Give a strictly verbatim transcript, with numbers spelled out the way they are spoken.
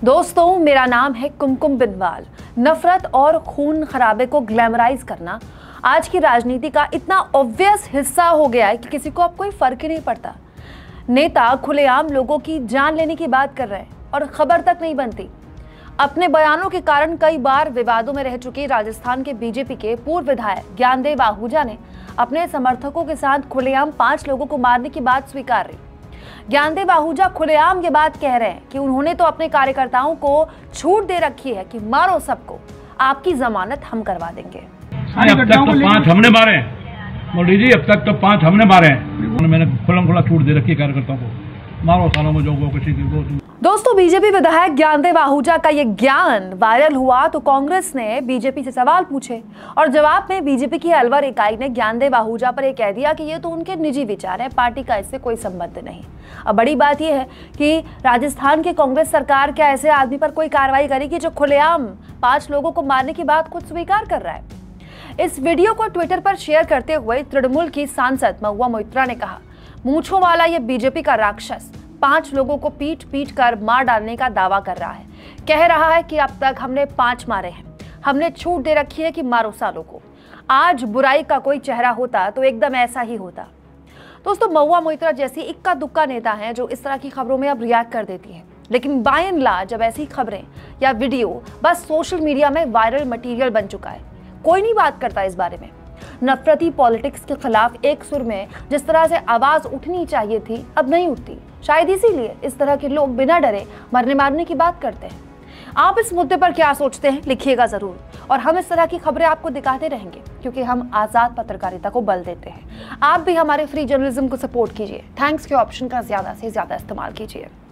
दोस्तों, मेरा नाम है कुमकुम बिनवाल। नफरत और खून खराबे को ग्लैमराइज करना आज की राजनीति का इतना ऑब्वियस हिस्सा हो गया है कि किसी को अब कोई फर्क ही नहीं पड़ता। नेता खुलेआम लोगों की जान लेने की बात कर रहे हैं और खबर तक नहीं बनती। अपने बयानों के कारण कई बार विवादों में रह चुके राजस्थान के बीजेपी के पूर्व विधायक ज्ञानदेव आहूजा ने अपने समर्थकों के साथ खुलेआम पांच लोगों को मारने की बात स्वीकार की। ज्ञानदेव आहूजा खुलेआम ये बात कह रहे हैं कि उन्होंने तो अपने कार्यकर्ताओं को छूट दे रखी है कि मारो सबको, आपकी जमानत हम करवा देंगे। अब तक तो पांच हमने मारे मोदी जी, अब तक तो पांच हमने मारे हैं। मैंने खुला खुला छूट दे रखी है कार्यकर्ताओं को, मारो सालों में जो किसी की। दोस्तों, बीजेपी विधायक ज्ञानदेव आहूजा का ये ज्ञान वायरल हुआ तो कांग्रेस ने बीजेपी से सवाल पूछे और जवाब में बीजेपी की अलवर इकाई ने ज्ञानदेव आहूजा पर यह कह दिया कि ये तो उनके निजी विचार है, पार्टी का इससे कोई संबंध नहीं। अब बड़ी बात यह है कि राजस्थान की कांग्रेस सरकार क्या ऐसे आदमी पर कोई कार्रवाई करेगी जो खुलेआम पांच लोगों को मारने की बात खुद स्वीकार कर रहा है। इस वीडियो को ट्विटर पर शेयर करते हुए तृणमूल की सांसद महुआ मोइत्रा ने कहा, मूंछों वाला ये बीजेपी का राक्षस पांच लोगों को पीट पीट कर मार डालने का दावा कर रहा है। कह रहा है कि अब तक हमने पांच मारे हैं, हमने छूट दे रखी है कि मारो सालों को। आज बुराई का कोई चेहरा होता तो एकदम ऐसा ही होता। दोस्तों, महुआ मोइत्रा जैसी इक्का दुक्का नेता हैं जो इस तरह की खबरों में अब रिएक्ट कर देती हैं, लेकिन बाय एंड लार्ज जब ऐसी खबरें या वीडियो बस सोशल मीडिया में वायरल मटीरियल बन चुका है, कोई नहीं बात करता इस बारे में। नफरती पॉलिटिक्स के खिलाफ एक सुर में जिस तरह से आवाज उठनी चाहिए थी, अब नहीं उठती। शायद इसीलिए इस तरह के लोग बिना डरे मरने मारने की बात करते हैं। आप इस मुद्दे पर क्या सोचते हैं, लिखिएगा जरूर। और हम इस तरह की खबरें आपको दिखाते रहेंगे क्योंकि हम आजाद पत्रकारिता को बल देते हैं। आप भी हमारे फ्री जर्नलिज्म को सपोर्ट कीजिए। थैंक्स के ऑप्शन का ज्यादा से ज्यादा इस्तेमाल कीजिए।